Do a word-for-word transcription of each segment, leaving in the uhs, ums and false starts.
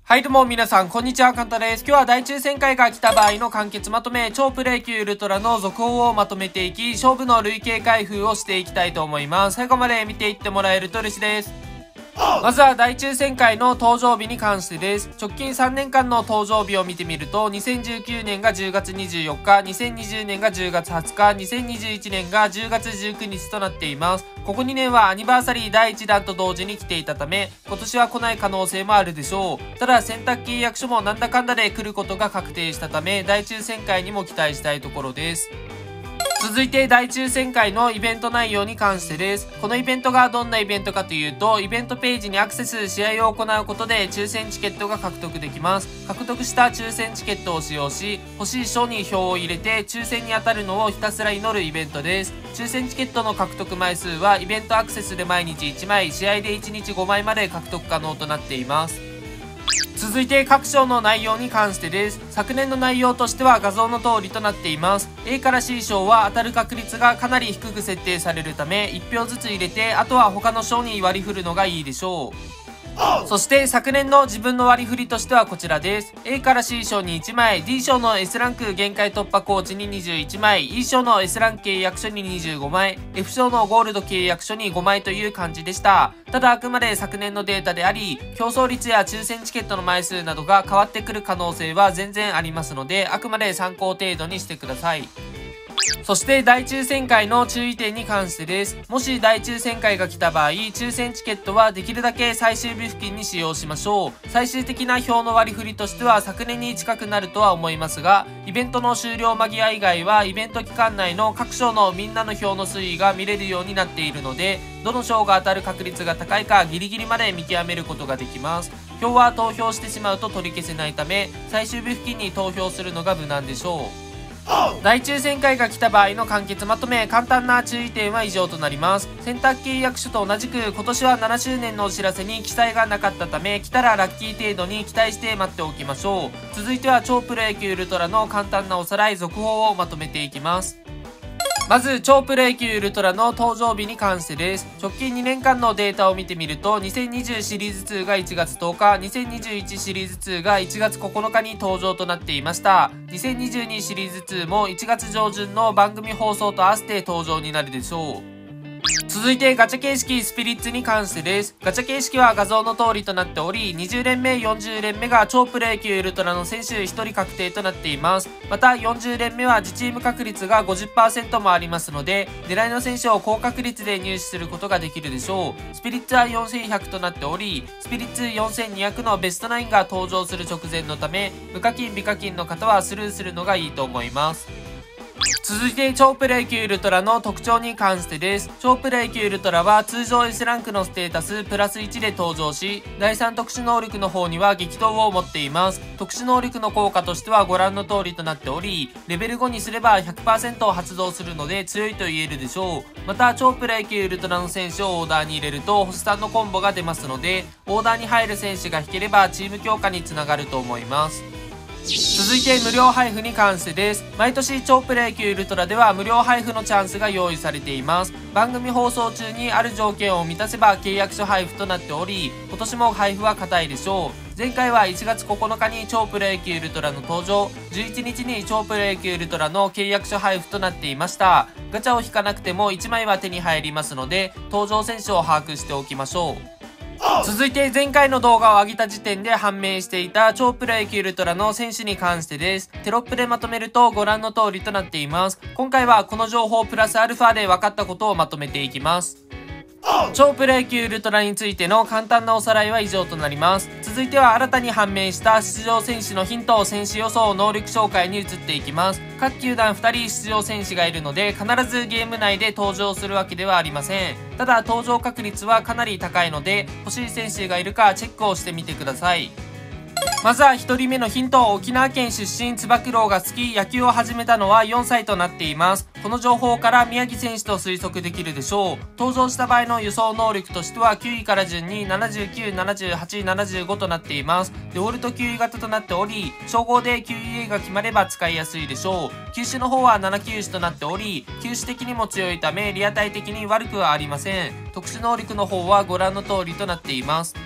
はいどうも皆さんこんにちは、カンタです。今日は大抽選会が来た場合の完結まとめ、超プロ野球ウルトラの続報をまとめていき、勝負の累計開封をしていきたいと思います。最後まで見ていってもらえると嬉しいです。まずは大抽選会の登場日に関してです。直近さんねんかんの登場日を見てみると、にせんじゅうきゅうねんがじゅうがつにじゅうよっか、にせんにじゅうねんがじゅうがつはつか、にせんにじゅういちねんがじゅうがつじゅうくにちとなっています。ここにねんはアニバーサリーだいいちだんと同時に来ていたため、今年は来ない可能性もあるでしょう。ただ選択契約書もなんだかんだで来ることが確定したため、大抽選会にも期待したいところです。続いて大抽選会のイベント内容に関してです。このイベントがどんなイベントかというと、イベントページにアクセス、試合を行うことで抽選チケットが獲得できます。獲得した抽選チケットを使用し、欲しい賞に票を入れて抽選に当たるのをひたすら祈るイベントです。抽選チケットの獲得枚数はイベントアクセスで毎日いちまい、試合でいちにちごまいまで獲得可能となっています。続いて各賞の内容に関してです。昨年の内容としては画像の通りとなっています。 A から C 賞は当たる確率がかなり低く設定されるため、いちひょうずつ入れて、あとは他の賞に割り振るのがいいでしょう。そして昨年の自分の割り振りとしてはこちらです。 A から C 賞にいちまい、 D 賞の S ランク限界突破コーチににじゅういちまい、 E 賞の S ランク契約書ににじゅうごまい、 F 賞のゴールド契約書にごまいという感じでした。ただあくまで昨年のデータであり、競争率や抽選チケットの枚数などが変わってくる可能性は全然ありますので、あくまで参考程度にしてください。そして大抽選会の注意点に関してです。もし大抽選会が来た場合、抽選チケットはできるだけ最終日付近に使用しましょう。最終的な票の割り振りとしては昨年に近くなるとは思いますが、イベントの終了間際以外はイベント期間内の各賞のみんなの票の推移が見れるようになっているので、どの賞が当たる確率が高いかギリギリまで見極めることができます。票は投票してしまうと取り消せないため、最終日付近に投票するのが無難でしょう。大抽選会が来た場合の完結まとめ、簡単な注意点は以上となります。選択契約書と同じく今年はななしゅうねんのお知らせに記載がなかったため、来たらラッキー程度に期待して待っておきましょう。続いては超プロ野球ウルトラの簡単なおさらい、続報をまとめていきます。まず超プロ野球ウルトラの登場日に関してです。直近にねんかんのデータを見てみると、にせんにじゅうシリーズにがいちがつとおか、にせんにじゅういちシリーズにがいちがつここのかに登場となっていました。にせんにじゅうにシリーズにもいちがつじょうじゅんの番組放送と合わせて登場になるでしょう。続いてガチャ形式スピリッツに関してです。ガチャ形式は画像の通りとなっており、にじゅうれんめ、よんじゅうれんめが超プロ野球ウルトラの選手ひとり確定となっています。またよんじゅうれんめは自チーム確率が ごじゅっパーセント もありますので、狙いの選手を高確率で入手することができるでしょう。スピリッツはよんせんひゃくとなっており、スピリッツよんせんにひゃくのベストナインが登場する直前のため、無課金美課金の方はスルーするのがいいと思います。続いて超プロ野球ウルトラの特徴に関してです。超プロ野球ウルトラは通常 S ランクのステータスプラスいちで登場し、だいさん特殊能力の方には激闘を持っています。特殊能力の効果としてはご覧の通りとなっており、レベルごにすれば ひゃくパーセント 発動するので強いと言えるでしょう。また超プロ野球ウルトラの選手をオーダーに入れると星さんのコンボが出ますので、オーダーに入る選手が引ければチーム強化につながると思います。続いて無料配布に関してです。毎年超プロ野球ウルトラでは無料配布のチャンスが用意されています。番組放送中にある条件を満たせば契約書配布となっており、今年も配布は固いでしょう。前回はいちがつここのかに超プロ野球ウルトラの登場、じゅういちにちに超プロ野球ウルトラの契約書配布となっていました。ガチャを引かなくてもいちまいは手に入りますので、登場選手を把握しておきましょう。続いて前回の動画を上げた時点で判明していた超プロ野球ウルトラの選手に関してです。テロップでまとめるとご覧の通りとなっています。今回はこの情報プラスアルファで分かったことをまとめていきます。超プロ野球ウルトラについての簡単なおさらいは以上となります。続いては新たに判明した出場選手のヒント、選手予想、能力紹介に移っていきます。各球団ふたり出場選手がいるので、必ずゲーム内で登場するわけではありません。ただ登場確率はかなり高いので、欲しい選手がいるかチェックをしてみてください。まずはひとりめのヒント。沖縄県出身、つば九郎が好き、野球を始めたのはよんさいとなっています。この情報から宮城選手と推測できるでしょう。登場した場合の輸送能力としてはきゅういから順にななじゅうきゅう、ななじゅうはち、ななじゅうごとなっています。デフォルトきゅうい型となっており、称号で キューイーエー が決まれば使いやすいでしょう。球種の方はなな球種となっており、球種的にも強いためリアタイ的に悪くはありません。特殊能力の方はご覧の通りとなっています。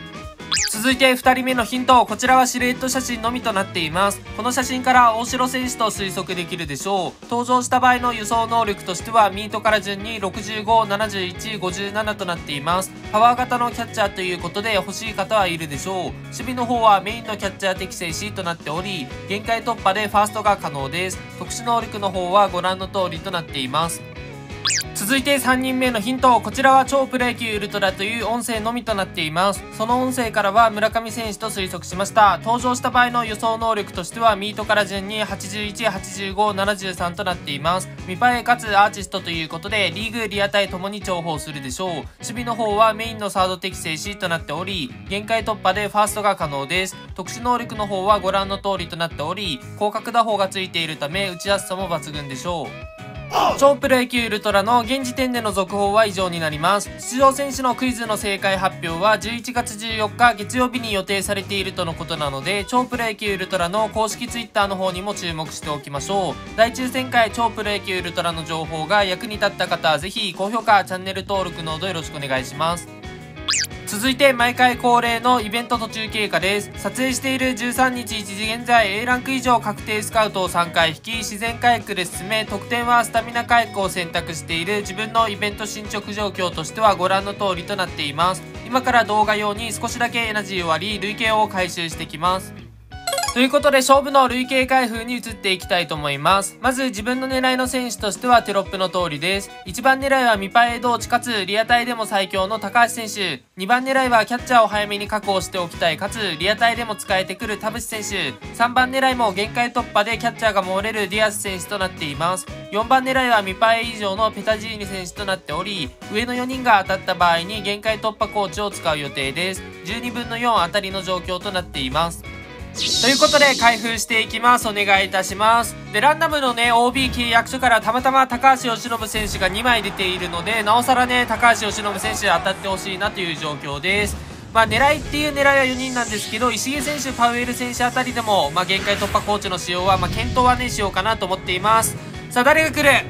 続いてふたりめのヒント、こちらはシルエット写真のみとなっています。この写真から大城選手と推測できるでしょう。登場した場合の輸送能力としてはミートから順にろくじゅうご、ななじゅういち、ごじゅうななとなっています。パワー型のキャッチャーということで欲しい方はいるでしょう。守備の方はメインのキャッチャー適正 C となっており、限界突破でファーストが可能です。特殊能力の方はご覧の通りとなっています。続いてさんにんめのヒント、こちらは超プロ野球ウルトラという音声のみとなっています。その音声からは村上選手と推測しました。登場した場合の予想能力としてはミートから順にはちじゅういち、はちじゅうご、ななじゅうさんとなっています。ミパエかつアーティストということでリーグリアタイともに重宝するでしょう。守備の方はメインのサード適正 C となっており、限界突破でファーストが可能です。特殊能力の方はご覧の通りとなっており、広角打法がついているため打ちやすさも抜群でしょう。超プロ野球ウルトラの現時点での続報は以上になります。出場選手のクイズの正解発表はじゅういちがつじゅうよっか月曜日に予定されているとのことなので、超プロ野球ウルトラの公式ツイッターの方にも注目しておきましょう。大抽選会超プロ野球ウルトラの情報が役に立った方はぜひ高評価、チャンネル登録のほどよろしくお願いします。続いて毎回恒例のイベント途中経過です。撮影しているじゅうさんにちいちじ現在 A ランク以上確定スカウトをさんかい引き、自然回復で進め、得点はスタミナ回復を選択している自分のイベント進捗状況としてはご覧の通りとなっています。今から動画用に少しだけエナジーを割り累計を回収してきます。ということで勝負の累計開封に移っていきたいと思います。まず自分の狙いの選手としてはテロップの通りです。いちばん狙いはミパエ同地かつリアタイでも最強の高橋選手。にばん狙いはキャッチャーを早めに確保しておきたいかつリアタイでも使えてくる田淵選手。さんばん狙いも限界突破でキャッチャーが守れるディアス選手となっています。よんばん狙いはミパエ以上のペタジーニ選手となっており、上のよにんが当たった場合に限界突破コーチを使う予定です。じゅうにぶんのよん当たりの状況となっています。ということで開封していきます。お願いいたします。でランダムのね オービー 契約書からたまたま高橋由伸選手がにまい出ているので、なおさらね高橋由伸選手当たってほしいなという状況です。まあ狙いっていう狙いはよにんなんですけど、石毛選手、パウエル選手あたりでも、まあ、限界突破コーチの使用は、まあ、検討はねしようかなと思っています。さあ誰が来る？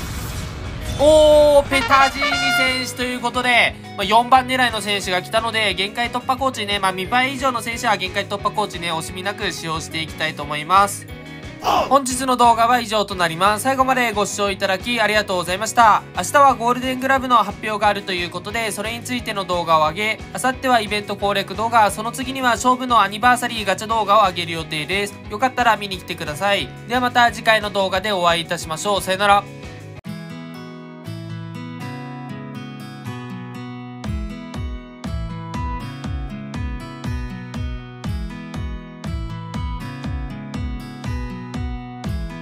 おー、ペタジーニ選手ということで、まあ、よんばん狙いの選手が来たので、限界突破コーチね、まあ、にばい以上の選手は限界突破コーチね、惜しみなく使用していきたいと思います。本日の動画は以上となります。最後までご視聴いただきありがとうございました。明日はゴールデングラブの発表があるということで、それについての動画を上げ、明後日はイベント攻略動画、その次には勝負のアニバーサリーガチャ動画を上げる予定です。よかったら見に来てください。ではまた次回の動画でお会いいたしましょう。さよなら。